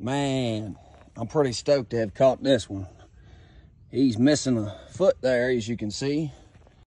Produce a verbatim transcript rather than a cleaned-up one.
Man, I'm pretty stoked to have caught this one. He's missing a foot there, as you can see.